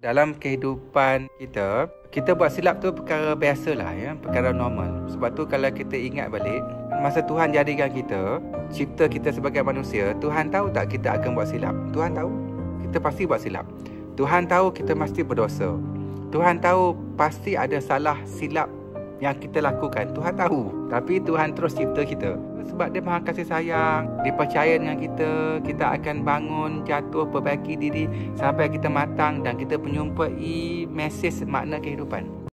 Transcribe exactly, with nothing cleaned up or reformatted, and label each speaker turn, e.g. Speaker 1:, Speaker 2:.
Speaker 1: Dalam kehidupan kita, kita buat silap tu perkara biasalah ya, perkara normal. Sebab tu kalau kita ingat balik, masa Tuhan jadikan kita, cipta kita sebagai manusia, Tuhan tahu tak kita akan buat silap? Tuhan tahu. Kita pasti buat silap. Tuhan tahu kita mesti berdosa. Tuhan tahu pasti ada salah silap yang kita lakukan. Tuhan tahu. Tapi Tuhan terus cipta kita. Sebab dia maha kasih sayang, dia percaya dengan kita, kita akan bangun, jatuh, perbaiki diri sampai kita matang dan kita menyumpai mesej makna kehidupan.